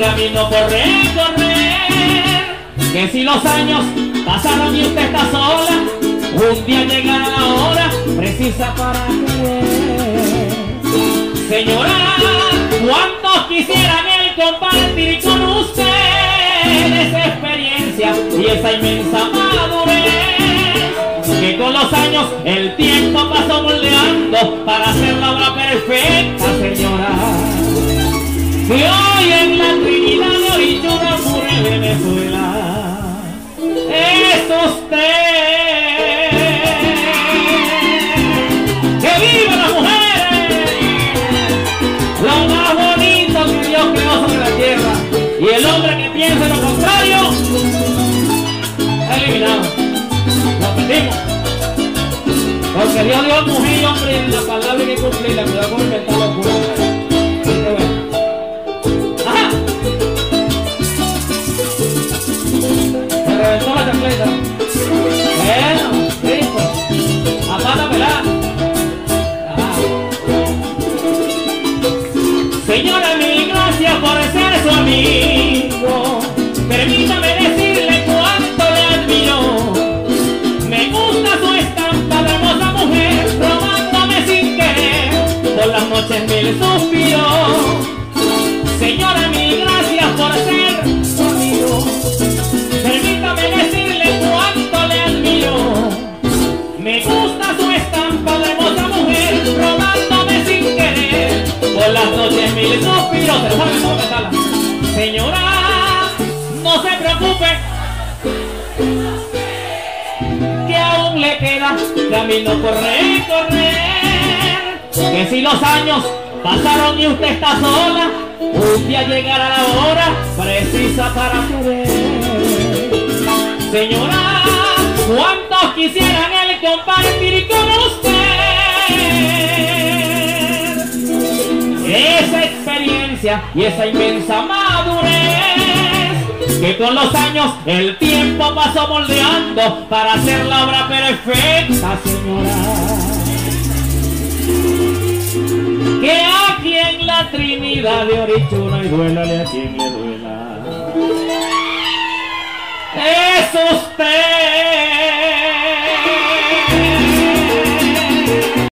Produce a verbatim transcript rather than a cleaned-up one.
camino por recorrer, que si los años pasaron y usted está sola, un día llegará la hora precisa para querer. Señora, ¿cuántos quisieran el compartir con usted esa experiencia y esa inmensa madurez, que con los años el tiempo pasó moldeando para hacer la obra perfecta, señora? Y hoy en la Trinidad de Orichuna, Mure, Venezuela, es usted. ¡Que viva las mujeres! Lo más bonito que Dios creó sobre la tierra. Y el hombre que piensa lo contrario, eliminado. Lo perdimos. Porque Dios dio mujer y hombre en la palabra hay que cumplirla. Cuidado con inventar locura. Ajá. Se reventó la chancleta. Bueno, listo. A pata pelada. Ajá. Señora, mil gracias por ser su amigo. Permítame decirle cuánto le admiro. Me gusta su estampa de hermosa mujer, robándome sin querer por las noches mil suspiros. Señora, mil gracias por ser su amigo. Permítame decirle cuánto le admiro. Me gusta su estampa de hermosa mujer, robándome sin querer por las noches mil suspiros. Pero sabe cómo cantarla. Señora, no se preocupe, que aún le queda camino por recorrer, que si los años pasaron y usted está sola, un día llegará la hora precisa para querer. Señora, ¿cuántos quisieran el compartir con usted esa experiencia y esa inmensa madurez, que con los años el tiempo pasó moldeando para hacer la obra perfecta, señora? Que aquí en la Trinidad de Orichuna, y duélale a quien le duela.